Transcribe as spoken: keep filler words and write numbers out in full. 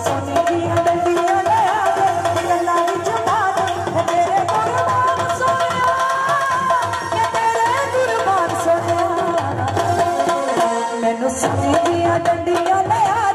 सोने दियां डंडियां ले आवे गल्लां विच मार तेरे कुर्बान सोनिया के तेरे कुर्बान सोनिया मैनू सोने दियां डंडियां ले